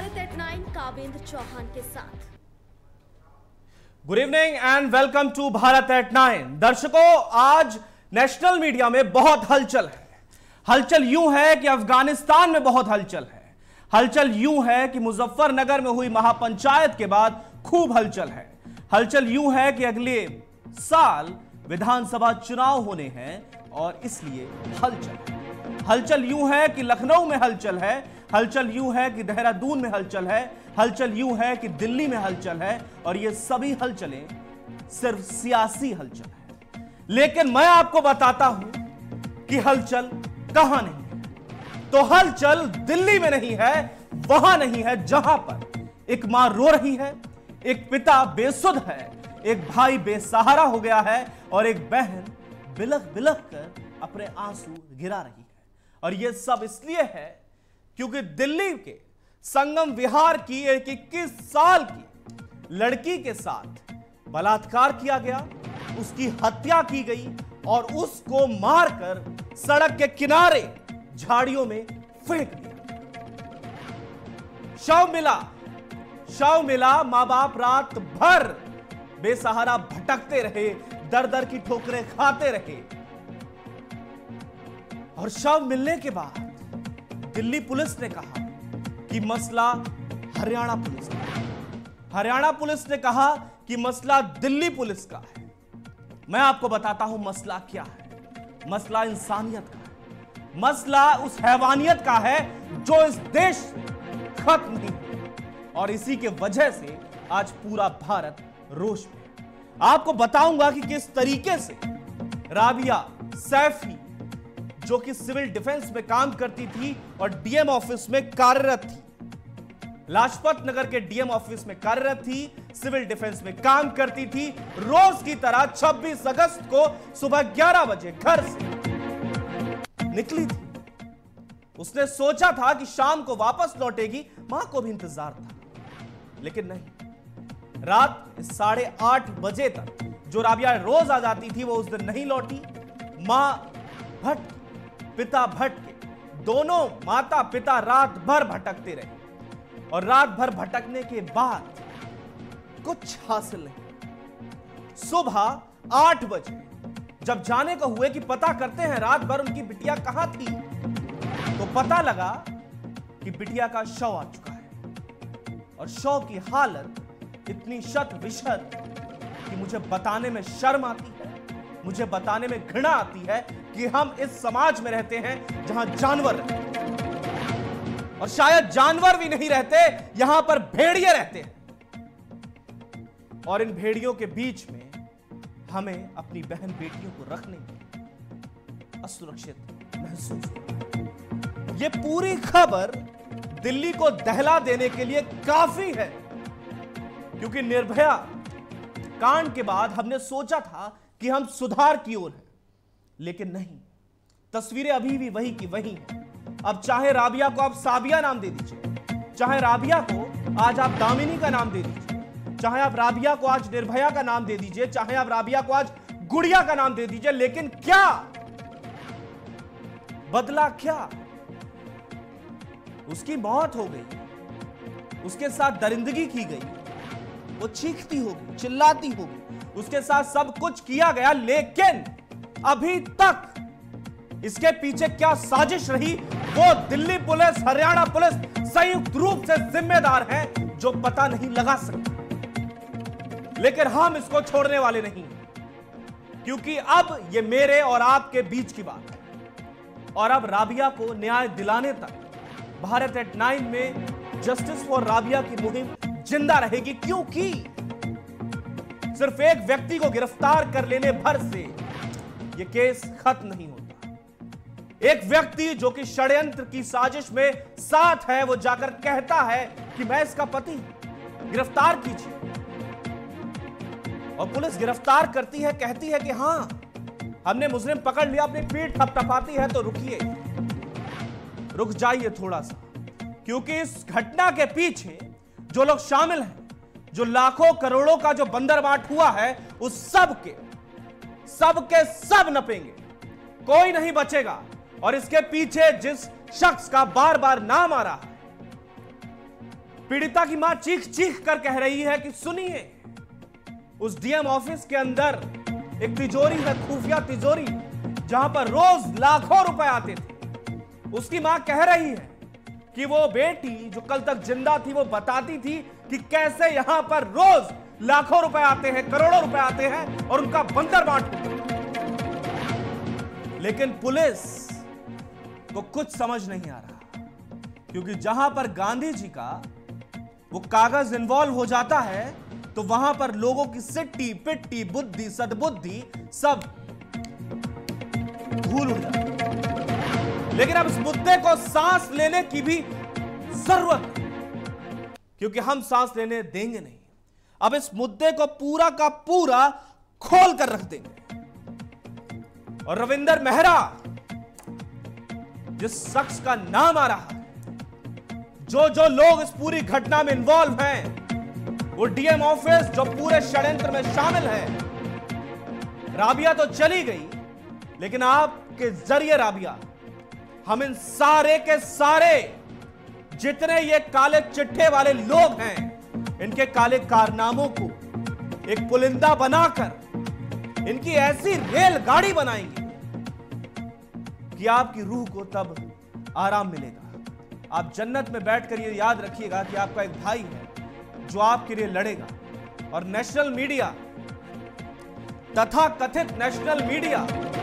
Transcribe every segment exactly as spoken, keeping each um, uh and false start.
Bharat at nine Kabind Chauhan के साथ। Good evening and welcome to Bharat at nine. दर्शकों, आज नेशनल मीडिया में बहुत हलचल है। हलचल यूं है कि अफगानिस्तान में बहुत हलचल है। हलचल यूं है कि मुजफ्फरनगर में हुई महापंचायत के बाद खूब हलचल है। हलचल यूं है कि अगले साल विधानसभा चुनाव होने हैं और इसलिए हलचल है। हलचल यूं है कि लखनऊ में हलचल है। हलचल यूं है कि देहरादून में हलचल है। हलचल यूं है कि दिल्ली में हलचल है। और ये सभी हलचलें सिर्फ सियासी हलचल है। लेकिन मैं आपको बताता हूं कि हलचल कहां नहीं है। तो हलचल दिल्ली में नहीं है, वहां नहीं है जहां पर एक मां रो रही है, एक पिता बेसुध है, एक भाई बेसहारा हो गया है और एक बहन बिलख बिलख कर अपने आंसू गिरा रही है। और यह सब इसलिए है क्योंकि दिल्ली के संगम विहार की एक इक्कीस साल की लड़की के साथ बलात्कार किया गया, उसकी हत्या की गई और उसको मारकर सड़क के किनारे झाड़ियों में फेंक दिया। शव मिला, शव मिला। मां बाप रात भर बेसहारा भटकते रहे, दर दर की ठोकरें खाते रहे। और शव मिलने के बाद दिल्ली पुलिस ने कहा कि मसला हरियाणा पुलिस का है। हरियाणा पुलिस ने कहा कि मसला दिल्ली पुलिस का है। मैं आपको बताता हूं मसला क्या है। मसला इंसानियत का है। मसला उस हैवानियत का है जो इस देश से खत्म नहीं हुई। और इसी के वजह से आज पूरा भारत रोष में है। आपको बताऊंगा कि किस तरीके से राबिया सैफी, जो कि सिविल डिफेंस में काम करती थी और डीएम ऑफिस में कार्यरत थी, लाजपत नगर के डीएम ऑफिस में कार्यरत थी, सिविल डिफेंस में काम करती थी, रोज की तरह छब्बीस अगस्त को सुबह ग्यारह बजे घर से निकली थी। उसने सोचा था कि शाम को वापस लौटेगी, मां को भी इंतजार था, लेकिन नहीं। रात साढ़े आठ बजे तक जो राबिया रोज आ जाती थी वो उस दिन नहीं लौटी। मां भटकी, पिता भटके, दोनों माता पिता रात भर भटकते रहे। और रात भर भटकने के बाद कुछ हासिल नहीं। सुबह आठ बजे जब जाने को हुए कि पता करते हैं रात भर उनकी बिटिया कहां थी, तो पता लगा कि बिटिया का शव आ चुका है। और शव की हालत इतनी शत विशत कि मुझे बताने में शर्म आती है, मुझे बताने में घृणा आती है कि हम इस समाज में रहते हैं जहां जानवर रहते हैं। और शायद जानवर भी नहीं रहते, यहां पर भेड़िए रहते हैं। और इन भेड़ियों के बीच में हमें अपनी बहन बेटियों को रखने में असुरक्षित महसूस होता है। यह पूरी खबर दिल्ली को दहला देने के लिए काफी है, क्योंकि निर्भया कांड के बाद हमने सोचा था कि हम सुधार की ओर हैं, लेकिन नहीं। तस्वीरें अभी भी वही की वही हैं। अब चाहे राबिया को आप साबिया नाम दे दीजिए, चाहे राबिया को आज आप दामिनी का नाम दे दीजिए, चाहे आप राबिया को आज निर्भया का नाम दे दीजिए, चाहे आप राबिया को आज गुड़िया का नाम दे दीजिए, लेकिन क्या बदला? क्या उसकी मौत हो गई, उसके साथ दरिंदगी की गई, वो चीखती होगी, चिल्लाती होगी, उसके साथ सब कुछ किया गया, लेकिन अभी तक इसके पीछे क्या साजिश रही वो दिल्ली पुलिस, हरियाणा पुलिस संयुक्त रूप से जिम्मेदार हैं, जो पता नहीं लगा सकते। लेकिन हम इसको छोड़ने वाले नहीं, क्योंकि अब ये मेरे और आपके बीच की बात है। और अब राबिया को न्याय दिलाने तक भारत एट नाइन में जस्टिस फॉर राबिया की मुहिम जिंदा रहेगी, क्योंकि सिर्फ एक व्यक्ति को गिरफ्तार कर लेने भर से यह केस खत्म नहीं होता। एक व्यक्ति जो कि षड्यंत्र की साजिश में साथ है, वो जाकर कहता है कि मैं इसका पति हूं, गिरफ्तार कीजिए। और पुलिस गिरफ्तार करती है, कहती है कि हां हमने मुजरिम पकड़ लिया, अपनी पीठ थपथपाती है तो रुकिए, रुक जाइए थोड़ा सा, क्योंकि इस घटना के पीछे जो लोग शामिल हैं, जो लाखों करोड़ों का जो बंदरबाट हुआ है, उस सब के सब के सब नपेंगे, कोई नहीं बचेगा। और इसके पीछे जिस शख्स का बार बार नाम आ रहा है, पीड़िता की मां चीख चीख कर कह रही है कि सुनिए, उस डीएम ऑफिस के अंदर एक तिजोरी है, खुफिया तिजोरी, जहां पर रोज लाखों रुपए आते थे। उसकी मां कह रही है कि वो बेटी जो कल तक जिंदा थी वो बताती थी कि कैसे यहां पर रोज लाखों रुपए आते हैं, करोड़ों रुपए आते हैं और उनका बंदर बांट होता है। लेकिन पुलिस को कुछ समझ नहीं आ रहा, क्योंकि जहां पर गांधी जी का वो कागज इन्वॉल्व हो जाता है तो वहां पर लोगों की सिट्टी पिट्टी बुद्धि सद्बुद्धि सब धूल उड़ जाती है। लेकिन अब इस मुद्दे को सांस लेने की भी जरूरत है, क्योंकि हम सांस लेने देंगे नहीं। अब इस मुद्दे को पूरा का पूरा खोल कर रख देंगे। और रविंदर मेहरा जिस शख्स का नाम आ रहा है, जो जो लोग इस पूरी घटना में इन्वॉल्व हैं, वो डीएम ऑफिस जो पूरे षड्यंत्र में शामिल है। राबिया तो चली गई, लेकिन आपके जरिए राबिया हम इन सारे के सारे जितने ये काले चिट्ठे वाले लोग हैं, इनके काले कारनामों को एक पुलिंदा बनाकर इनकी ऐसी रेलगाड़ी बनाएंगे कि आपकी रूह को तब आराम मिलेगा। आप जन्नत में बैठकर ये याद रखिएगा कि आपका एक भाई है जो आपके लिए लड़ेगा। और नेशनल मीडिया, तथा कथित नेशनल मीडिया,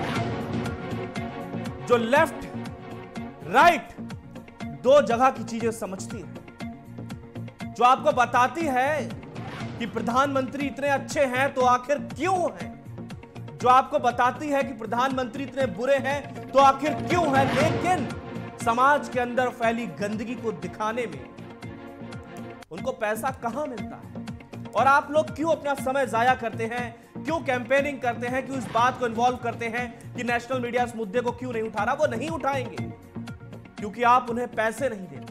जो लेफ्ट राइट दो जगह की चीजें समझती है, जो आपको बताती है कि प्रधानमंत्री इतने अच्छे हैं तो आखिर क्यों हैं, जो आपको बताती है कि प्रधानमंत्री इतने बुरे हैं तो आखिर क्यों हैं, लेकिन समाज के अंदर फैली गंदगी को दिखाने में उनको पैसा कहां मिलता है। और आप लोग क्यों अपना समय जाया करते हैं, क्यों कैंपेनिंग करते हैं, क्यों इस बात को इन्वॉल्व करते हैं कि नेशनल मीडिया इस मुद्दे को क्यों नहीं उठा रहा। वो नहीं उठाएंगे क्योंकि आप उन्हें पैसे नहीं देते।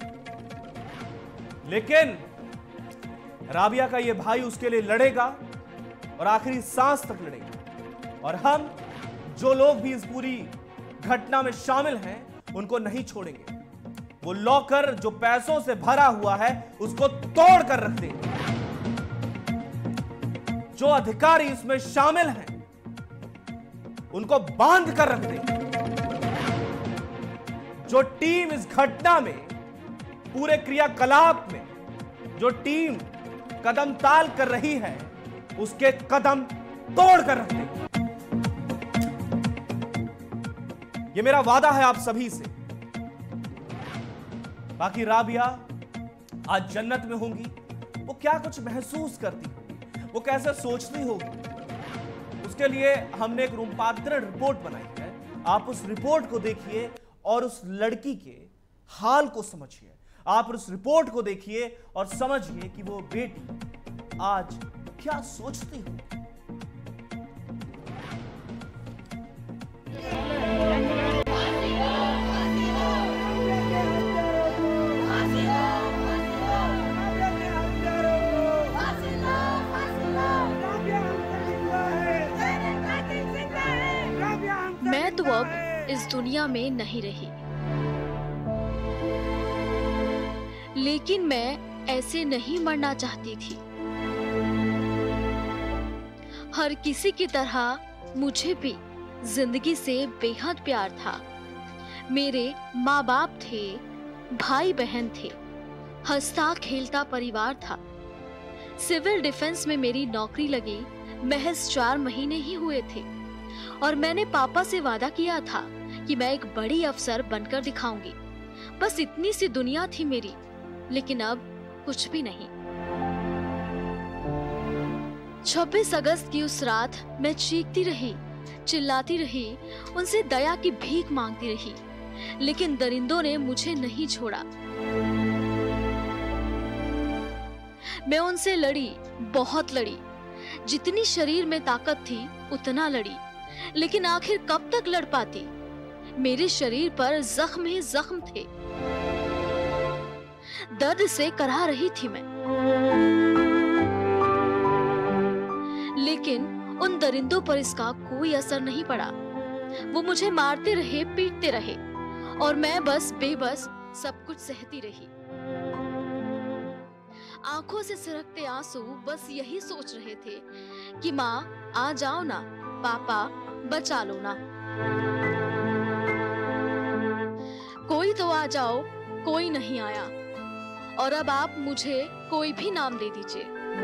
लेकिन राबिया का ये भाई उसके लिए लड़ेगा और आखिरी सांस तक लड़ेगा। और हम जो लोग भी इस पूरी घटना में शामिल हैं उनको नहीं छोड़ेंगे। वो लॉकर जो पैसों से भरा हुआ है उसको तोड़ कर रख देंगे। जो अधिकारी इसमें शामिल हैं उनको बांध कर रख देंगे। जो टीम इस घटना में, पूरे क्रियाकलाप में जो टीम कदम ताल कर रही है, उसके कदम तोड़ कर रख देंगे। ये मेरा वादा है आप सभी से। बाकी राबिया आज जन्नत में होंगी, वो क्या कुछ महसूस करती होगी, वो कैसे सोचती होगी, उसके लिए हमने एक रूपांतरण रिपोर्ट बनाई है। आप उस रिपोर्ट को देखिए और उस लड़की के हाल को समझिए। आप उस रिपोर्ट को देखिए और समझिए कि वो बेटी आज क्या सोचती होगी। मैं तो अब इस दुनिया में नहीं रही, लेकिन मैं ऐसे नहीं मरना चाहती थी। हर किसी की तरह मुझे भी जिंदगी से बेहद प्यार था। मेरे माँ बाप थे, भाई बहन थे, हंसता खेलता परिवार था। सिविल डिफेंस में मेरी नौकरी लगी महज चार महीने ही हुए थे और मैंने पापा से वादा किया था कि मैं एक बड़ी अफसर बनकर दिखाऊंगी। बस इतनी सी दुनिया थी मेरी, लेकिन अब कुछ भी नहीं। छब्बीस अगस्त की उस रात मैं चीखती रही, चिल्लाती रही, उनसे दया की भीख मांगती रही, लेकिन दरिंदों ने मुझे नहीं छोड़ा। मैं उनसे लड़ी, बहुत लड़ी। जितनी शरीर में ताकत थी उतना लड़ी, लेकिन आखिर कब तक लड़ पाती। मेरे शरीर पर जख्म ही जख्म थे। दर्द से कराह रही थी मैं, लेकिन उन दरिंदों पर इसका कोई असर नहीं पड़ा। वो मुझे मारते रहे, पीटते रहे और मैं बस बेबस सब कुछ सहती रही। आंखों से सिरकते आंसू बस यही सोच रहे थे कि माँ आ जाओ ना, पापा बचा लो ना। कोई तो आ जाओ, कोई नहीं आया। और अब आप मुझे कोई भी नाम दे दीजिए,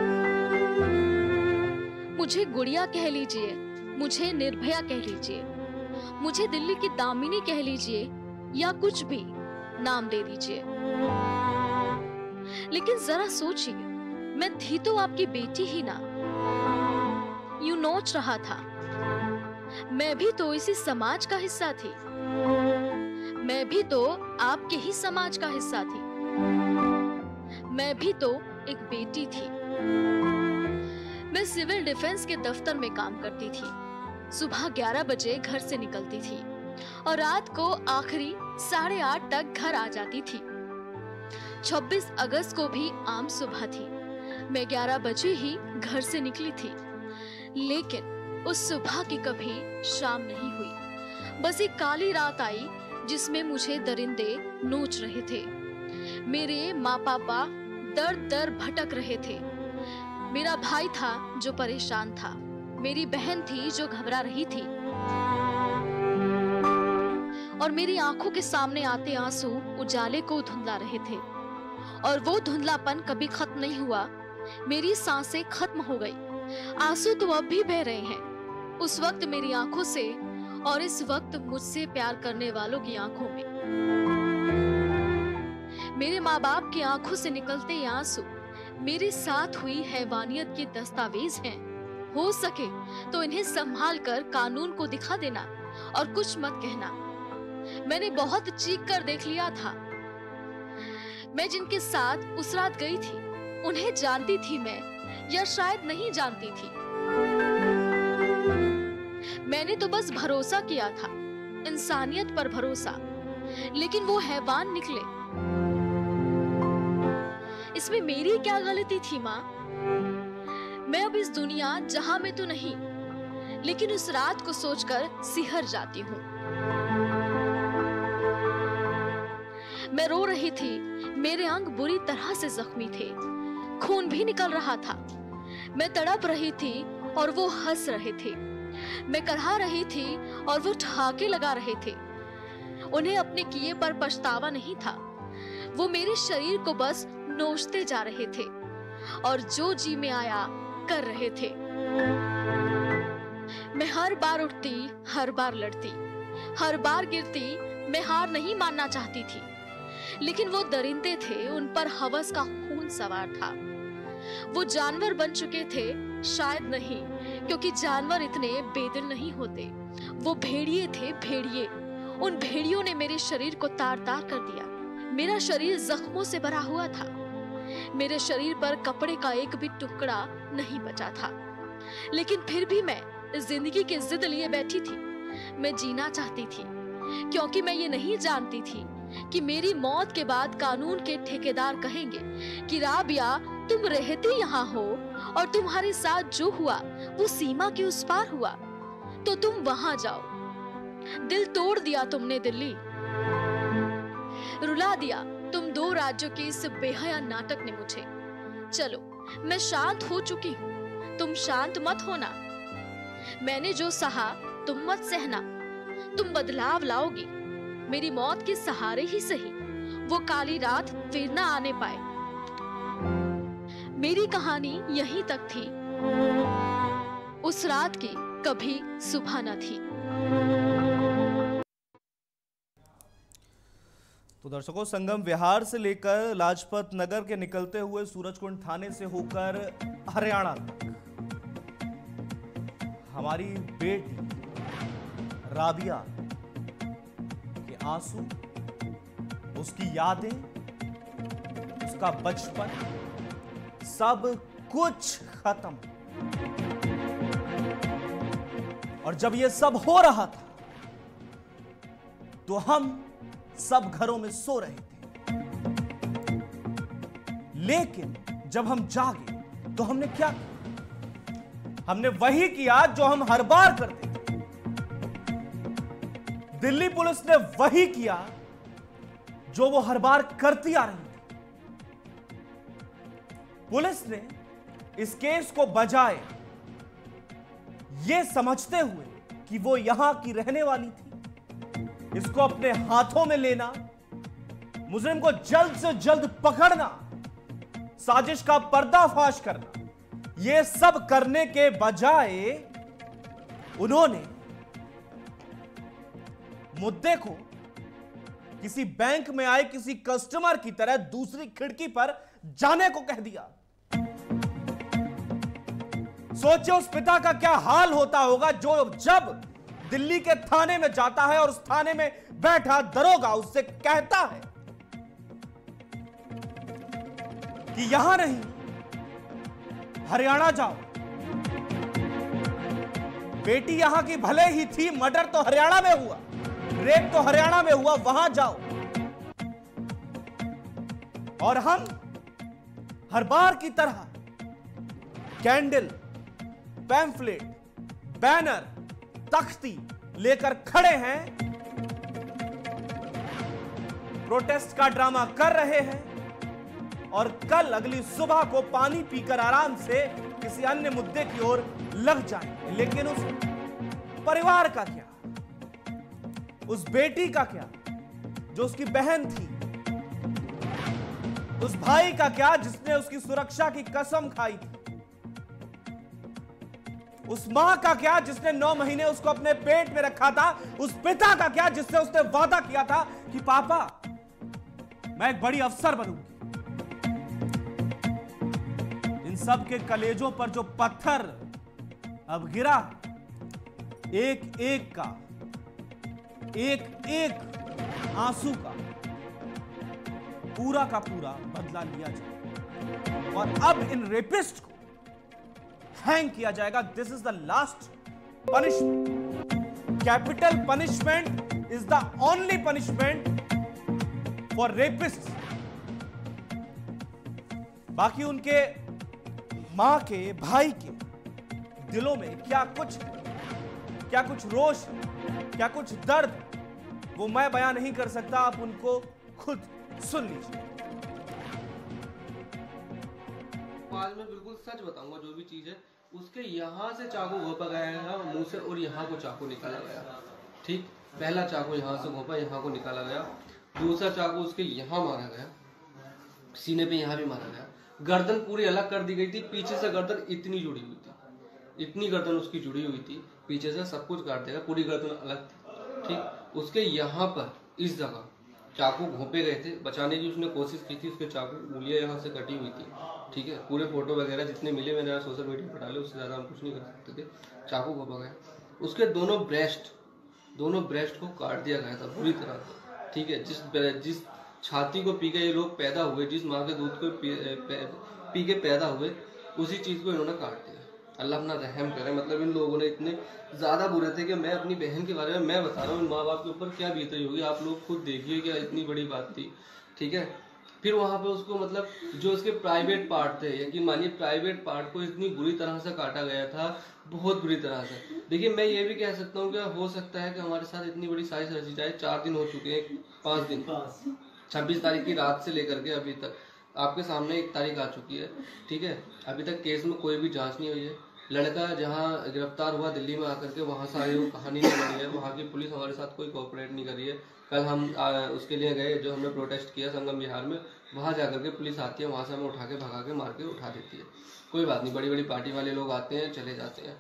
मुझे गुड़िया कह लीजिए, मुझे निर्भया कह लीजिए, मुझे दिल्ली की दामिनी कह लीजिए, या कुछ भी नाम दे दीजिए। लेकिन जरा सोचिए, मैं थी तो आपकी बेटी ही ना। यूं नोच रहा था, मैं भी तो इसी समाज का हिस्सा थी, मैं भी तो आपके ही समाज का हिस्सा थी, मैं भी तो एक बेटी थी। मैं सिविल डिफेंस के दफ्तर में काम करती थी। सुबह ग्यारह बजे घर से निकलती थी और रात को आखिरी साढ़े आठ तक घर आ जाती थी। छब्बीस अगस्त को भी आम सुबह थी। मैं ग्यारह बजे ही घर से निकली थी, लेकिन उस सुबह की कभी शाम नहीं हुई। बस एक काली रात आई जिसमें मुझे दरिंदे नोच रहे थे। मेरे माँ पापा दर दर भटक रहे थे। मेरा भाई था जो परेशान था, मेरी बहन थी जो घबरा रही थी, और मेरी आंखों के सामने आते आंसू उजाले को धुंधला रहे थे। और वो धुंधलापन कभी खत्म नहीं हुआ। मेरी सांसें खत्म हो गई। आंसू तो अब भी बह रहे हैं, उस वक्त मेरी आंखों से और इस वक्त मुझसे प्यार करने वालों की आंखों में। मेरे माँ बाप की आंखों से निकलते ये आंसू मेरे साथ हुई हैवानियत के दस्तावेज हैं। हो सके तो इन्हें संभाल कर कानून को दिखा देना और कुछ मत कहना। मैंने बहुत चीख कर देख लिया था। मैं जिनके साथ उस रात गई थी उन्हें जानती थी मैं, या शायद नहीं जानती थी। मैंने तो बस भरोसा किया था, इंसानियत पर भरोसा, लेकिन वो हैवान निकले। इसमें मेरी क्या गलती थी माँ? मैं अब इस दुनिया जहां में तो नहीं, लेकिन उस रात को सोचकर सिहर जाती हूँ। मैं रो रही थी, मेरे अंग बुरी तरह से जख्मी थे, खून भी निकल रहा था। मैं तड़प रही थी और वो हंस रहे थे। मैं करहा रही थी और वो ठहाके लगा रहे थे। उन्हें अपने किए पर पछतावा नहीं था। वो मेरे शरीर को बस नोचते जा रहे थे और जो जी में आया कर रहे थे। मैं हर बार उठती, हर बार लड़ती, हर बार गिरती। मैं हार नहीं मानना चाहती थी, लेकिन वो दरिंदे थे, उन पर हवस का खून सवार था। वो जानवर बन चुके थे, शायद नहीं, क्योंकि जानवर इतने बेदिल नहीं होते। वो भेड़िए थे, भेड़िए। उन भेड़ियों ने मेरे शरीर को तार तार कर दिया। मेरा शरीर जख्मों से भरा हुआ था। मेरे शरीर पर कपड़े का एक भी टुकड़ा नहीं बचा था, लेकिन फिर भी मैं जिंदगी की जिद लिए बैठी थी। मैं जीना चाहती थी, क्योंकि मैं ये नहीं जानती थी कि मेरी मौत के बाद कानून के ठेकेदार कहेंगे कि राबिया तुम रहते यहाँ हो और तुम्हारे साथ जो हुआ वो सीमा के उस पार हुआ, तो तुम वहां जाओ। दिल तोड़ दिया तुमने दिल्ली, रुला दिया तुम दो राज्यों के इस बेहया नाटक ने मुझे। चलो मैं शांत हो चुकी हूँ, तुम शांत मत होना। मैंने जो सहा तुम मत सहना। तुम बदलाव लाओगी, मेरी मौत के सहारे ही सही वो काली रात फिर ना आने पाए। मेरी कहानी यहीं तक थी। उस रात की कभी सुबह न थी। तो दर्शकों, संगम विहार से लेकर लाजपत नगर के निकलते हुए सूरजकुंड थाने से होकर हरियाणा तक हमारी बेटी राबिया के आंसू, उसकी यादें, उसका बचपन, सब कुछ खत्म। और जब ये सब हो रहा था तो हम सब घरों में सो रहे थे, लेकिन जब हम जागे तो हमने क्या किया? हमने वही किया जो हम हर बार करते थे। दिल्ली पुलिस ने वही किया जो वो हर बार करती आ रही थी। पुलिस ने इस केस को बजाय यह समझते हुए कि वो यहां की रहने वाली थी, इसको अपने हाथों में लेना, मुजरिम को जल्द से जल्द पकड़ना, साजिश का पर्दाफाश करना, यह सब करने के बजाय उन्होंने मुद्दे को किसी बैंक में आए किसी कस्टमर की तरह दूसरी खिड़की पर जाने को कह दिया। सोचिए उस पिता का क्या हाल होता होगा जो जब दिल्ली के थाने में जाता है और उस थाने में बैठा दरोगा उससे कहता है कि यहां नहीं हरियाणा जाओ, बेटी यहां की भले ही थी, मर्डर तो हरियाणा में हुआ, रेप तो हरियाणा में हुआ, वहां जाओ। और हम हर बार की तरह कैंडल, पैम्फलेट, बैनर, तख्ती लेकर खड़े हैं, प्रोटेस्ट का ड्रामा कर रहे हैं और कल अगली सुबह को पानी पीकर आराम से किसी अन्य मुद्दे की ओर लग जाएंगे। लेकिन उस परिवार का क्या, उस बेटी का क्या जो उसकी बहन थी, उस भाई का क्या जिसने उसकी सुरक्षा की कसम खाई थी, उस मां का क्या जिसने नौ महीने उसको अपने पेट में रखा था, उस पिता का क्या जिससे उसने वादा किया था कि पापा मैं एक बड़ी अफसर बनूंगी। इन सब के कलेजों पर जो पत्थर अब गिरा, एक एक का, एक एक आंसू का पूरा का पूरा बदला लिया जाए और अब इन रेपिस्ट को हैंग किया जाएगा। This is the last punishment. Capital punishment is the only punishment for rapist. बाकी उनके मां के, भाई के दिलों में क्या कुछ क्या कुछ रोष, क्या कुछ दर्द, वो मैं बयान नहीं कर सकता, आप उनको खुद सुन लीजिए। आज मैं बिल्कुल सच बताऊंगा, जो भी चीज है उसके यहाँ से चाकू घोंपा गया मुंह से और यहाँ को चाकू निकाला गया। ठीक, पहला चाकू यहाँ से घोंपा, यहाँ को निकाला गया, दूसरा चाकू उसके यहाँ मारा गया, सीने पे यहाँ भी मारा गया, गर्दन पूरी अलग कर दी गई थी, पीछे से गर्दन इतनी जुड़ी हुई थी, इतनी गर्दन उसकी जुड़ी हुई थी, पीछे से सब कुछ काट देगा, पूरी गर्दन अलग थी। ठीक, उसके यहाँ पर इस जगह चाकू घोंपे गए थे, बचाने की उसने कोशिश की थी, उसके चाकू उंगलियां यहाँ से कटी हुई थी। ठीक है, पूरे फोटो वगैरह जितने मिले मैंने सोशल मीडिया पर डाले, उससे ज़्यादा हम कुछ नहीं कर सकते थे। चाकू घोंपा गया, उसके दोनों ब्रेस्ट दोनों ब्रेस्ट को काट दिया गया था बुरी तरह से। ठीक है, जिस जिस छाती को पी के ये लोग पैदा हुए, जिस माँ के दूध को पी, पी के पैदा हुए, उसी चीज़ को इन्होंने काट दिया। अल्लाह अपना रहम करे। मतलब इन लोगों ने इतने ज़्यादा बुरे थे कि मैं अपनी बहन के बारे में मैं बता रहा हूँ, इन माँ बाप के ऊपर क्या बीत रही होगी, आप लोग खुद देखिए, क्या इतनी बड़ी बात थी। ठीक है, फिर वहाँ पे उसको मतलब जो उसके प्राइवेट पार्ट थे, यकीन मानिए प्राइवेट पार्ट को इतनी बुरी तरह से काटा गया था, बहुत बुरी तरह से। देखिए, मैं ये भी कह सकता हूँ कि हो सकता है कि हमारे साथ इतनी बड़ी साजिश रची जाए। चार दिन हो चुके हैं, पाँच दिन, छब्बीस तारीख की रात से लेकर के अभी तक आपके सामने एक तारीख आ चुकी है। ठीक है, अभी तक केस में कोई भी जांच नहीं हुई है। लड़का जहाँ गिरफ्तार हुआ दिल्ली में आकर के, वहाँ से आए वो कहानी नहीं बनी है, वहाँ की पुलिस हमारे साथ कोई कोऑपरेट नहीं कर रही है। कल हम आ, उसके लिए गए, जो हमने प्रोटेस्ट किया संगम बिहार में, वहाँ जाकर के पुलिस आती है, वहाँ से हमें उठा के भगा के मार के उठा देती है। कोई बात नहीं, बड़ी बड़ी पार्टी वाले लोग आते हैं चले जाते हैं,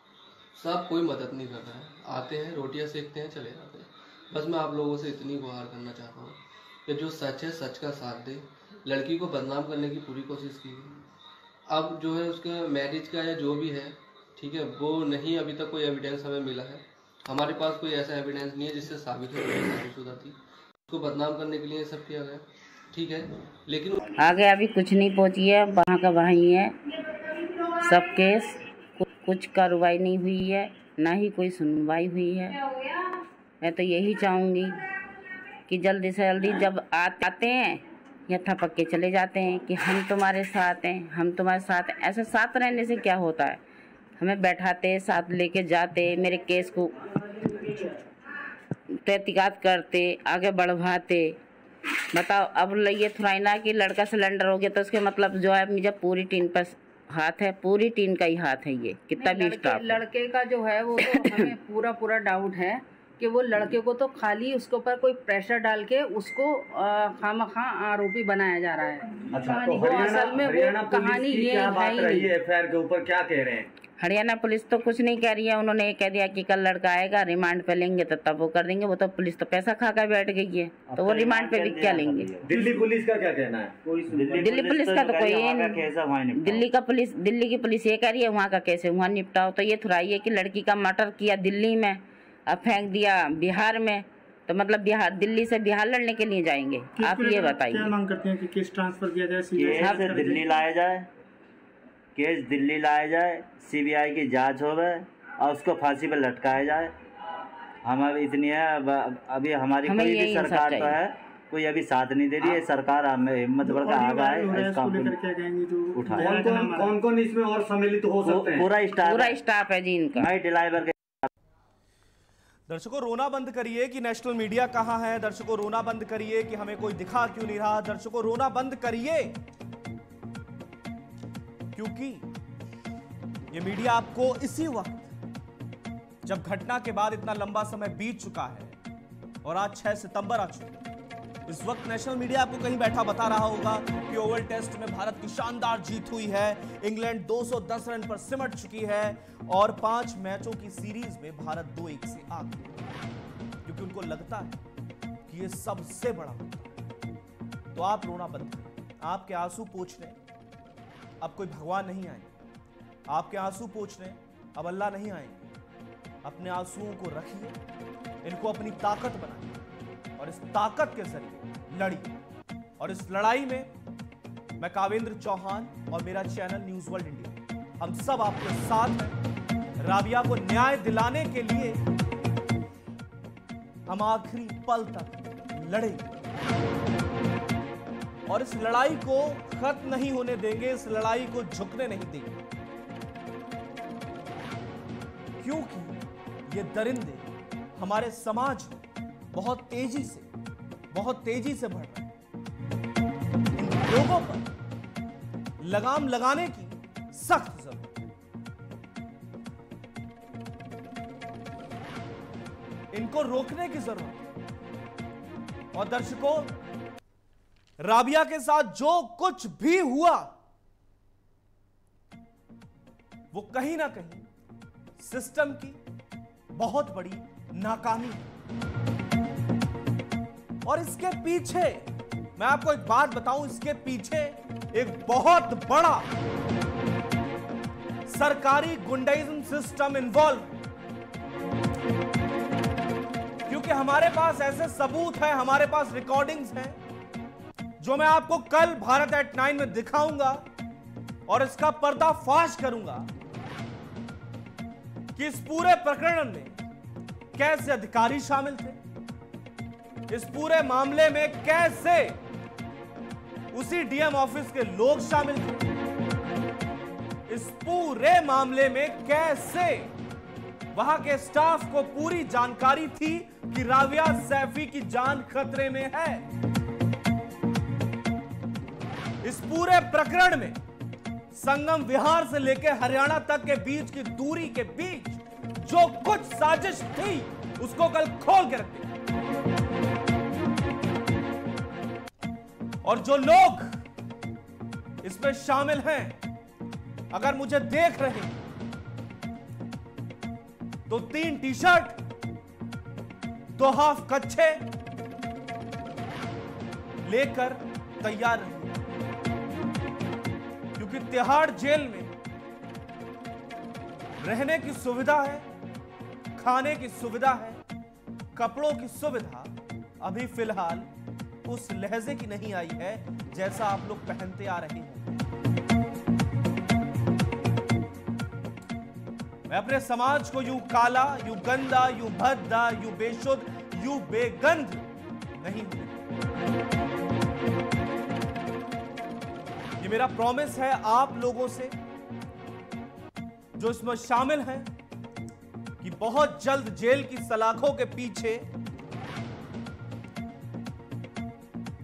सब कोई मदद नहीं कर रहा है, आते हैं रोटियाँ सेकते हैं चले जाते हैं। बस मैं आप लोगों से इतनी गुहार करना चाहता हूँ कि जो सच है सच का साथ दे। लड़की को बदनाम करने की पूरी कोशिश की, अब जो है उसके मैरिज का या जो भी है, ठीक है, वो नहीं, अभी तक कोई एविडेंस हमें मिला है, हमारे पास कोई ऐसा एविडेंस नहीं है जिससे साबित हो शादीशुदा थी। उसको बदनाम करने के लिए सब किया गया। ठीक है, लेकिन आगे अभी कुछ नहीं पहुंची है, वहाँ का वहाँ ही है सब केस, कुछ कार्रवाई नहीं हुई है, ना ही कोई सुनवाई हुई है। मैं तो यही चाहूँगी कि जल्दी से जल्दी जब आते हैं यथा पक्के चले जाते हैं कि हम तुम्हारे साथ हैं, हम तुम्हारे साथ हैं। ऐसे साथ रहने से क्या होता है, हमें बैठाते, साथ लेके जाते, मेरे केस को तहकीकात करते, आगे बढ़वाते, बताओ, अब ये थोड़ा ना कि लड़का सिलेंडर हो गया तो उसके मतलब जो है मुझे पूरी टीम पर हाथ है, पूरी टीम का ही हाथ है। ये कितना भी स्टाफ, लड़के का जो है वो तो हमें पूरा पूरा डाउट है कि वो लड़के को तो खाली उसके ऊपर कोई प्रेशर डाल के उसको खामखा आरोपी बनाया जा रहा है। अच्छा, तो वो असल में वो कहानी ये है ही। एफआईआर के ऊपर क्या कह रहे हैं? हरियाणा पुलिस तो कुछ नहीं कह रही है। उन्होंने ये कह दिया कि कल लड़का आएगा, रिमांड पे लेंगे तो तब वो कर देंगे। वो तो पुलिस तो पैसा खा कर बैठ गई है, तो वो रिमांड पे भी क्या लेंगे। दिल्ली पुलिस का क्या कहना है? दिल्ली पुलिस का तो कोई, दिल्ली का पुलिस, दिल्ली की पुलिस ये कह रही है वहाँ का कैसे वहाँ निपटाओ। तो ये थोड़ा ये कि लड़की का मर्डर किया दिल्ली में, अब फेंक दिया बिहार में, तो मतलब बिहार, दिल्ली से बिहार लड़ने के लिए जाएंगे। आप ये बताइए, क्या मांग करते हैं कि केस ट्रांसफर किया जाए, केस दिल्ली लाया जाए, केस दिल्ली लाया जाए, सीबीआई की जांच हो गए और उसको फांसी पर लटकाया जाए। हम अब इतनी है, अभी हमारी कोई भी सरकार तो है, कोई अभी साथ नहीं दे रही है। सरकार हमें हिम्मत बढ़कर आगा है इस काम को उठाए। कौन कौन कौन कौन इसमें और सम्मिलित हो सकते हैं? पूरा स्टाफ, पूरा स्टाफ है जी इनका। मैं ड्राइवर के। दर्शकों, रोना बंद करिए कि नेशनल मीडिया कहां है। दर्शकों, रोना बंद करिए कि हमें कोई दिखा क्यों नहीं रहा। दर्शकों, रोना बंद करिए क्योंकि ये मीडिया आपको इसी वक्त, जब घटना के बाद इतना लंबा समय बीत चुका है और आज छह सितंबर आ चुका है, इस वक्त नेशनल मीडिया आपको कहीं बैठा बता रहा होगा कि ओवल टेस्ट में भारत की शानदार जीत हुई है, इंग्लैंड दो सौ दस रन पर सिमट चुकी है और पांच मैचों की सीरीज में भारत दो एक से आगे, क्योंकि उनको लगता है कि ये सबसे बड़ा मुद्दा। तो आप रोना बंद करें, आपके आंसू पोंछने अब कोई भगवान नहीं आएंगे, आपके आंसू पोंछने अब अल्लाह नहीं आएंगे। अपने आंसुओं को रखिए, इनको अपनी ताकत बनाइए और इस ताकत के जरिए लड़िए। और इस लड़ाई में मैं कावेंद्र चौहान और मेरा चैनल न्यूज वर्ल्ड इंडिया, हम सब आपके साथ हैं। राबिया को न्याय दिलाने के लिए हम आखिरी पल तक लड़ेंगे और इस लड़ाई को खत्म नहीं होने देंगे, इस लड़ाई को झुकने नहीं देंगे, क्योंकि ये दरिंदे हमारे समाज में बहुत तेजी से बहुत तेजी से बढ़ रहे हैं। इन लोगों पर लगाम लगाने की सख्त जरूरत है। इनको रोकने की जरूरत है। और दर्शकों, राबिया के साथ जो कुछ भी हुआ वो कहीं ना कहीं सिस्टम की बहुत बड़ी नाकामी है। और इसके पीछे मैं आपको एक बात बताऊं, इसके पीछे एक बहुत बड़ा सरकारी गुंडाइज्म सिस्टम इन्वॉल्व है, क्योंकि हमारे पास ऐसे सबूत हैं, हमारे पास रिकॉर्डिंग्स हैं जो मैं आपको कल भारत एट नाइन में दिखाऊंगा और इसका पर्दाफाश करूंगा कि इस पूरे प्रकरण में कैसे अधिकारी शामिल थे, इस पूरे मामले में कैसे उसी डीएम ऑफिस के लोग शामिल थे, इस पूरे मामले में कैसे वहां के स्टाफ को पूरी जानकारी थी कि राबिया सैफी की जान खतरे में है। इस पूरे प्रकरण में संगम विहार से लेकर हरियाणा तक के बीच की दूरी के बीच जो कुछ साजिश थी उसको कल खोल के रखते, और जो लोग इसमें शामिल हैं, अगर मुझे देख रहे हैं तो तीन टी शर्ट, दो हाफ कच्छे लेकर तैयार रहिए, क्योंकि तिहाड़ जेल में रहने की सुविधा है, खाने की सुविधा है, कपड़ों की सुविधा अभी फिलहाल उस लहजे की नहीं आई है जैसा आप लोग पहनते आ रहे हैं। मैं अपने समाज को यूं काला, यूं गंदा, यूं भद्दा, यूं बेशुद्ध, यूं बेगंध नहीं हूं। ये मेरा प्रॉमिस है आप लोगों से जो इसमें शामिल हैं कि बहुत जल्द जेल की सलाखों के पीछे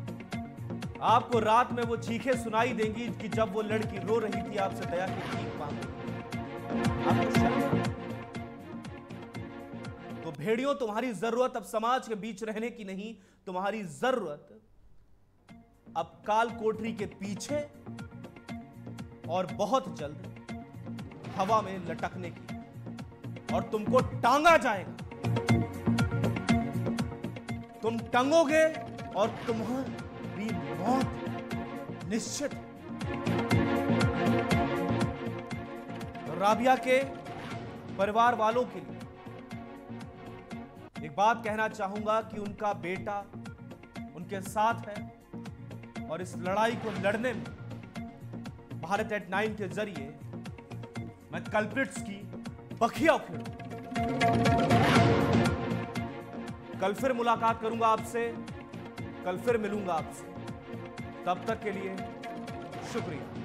आपको रात में वो चीखें सुनाई देंगी कि जब वो लड़की रो रही थी आपसे दया की भीख मांग रही। आपको शर्म नहीं? तो भेड़ियों, तुम्हारी जरूरत अब समाज के बीच रहने की नहीं, तुम्हारी जरूरत अब काल कोठरी के पीछे और बहुत जल्द हवा में लटकने की, और तुमको टांगा जाएगा। तुम टंगोगे और तुम्हारी मौत निश्चित। राबिया के परिवार वालों के लिए एक बात कहना चाहूंगा कि उनका बेटा उनके साथ है, और इस लड़ाई को लड़ने में भारत एट नाइन के जरिए मैं कल्प्रिट्स की बखिया उखेड़ूं। कल फिर मुलाकात करूंगा आपसे, कल फिर मिलूंगा आपसे। तब तक के लिए शुक्रिया।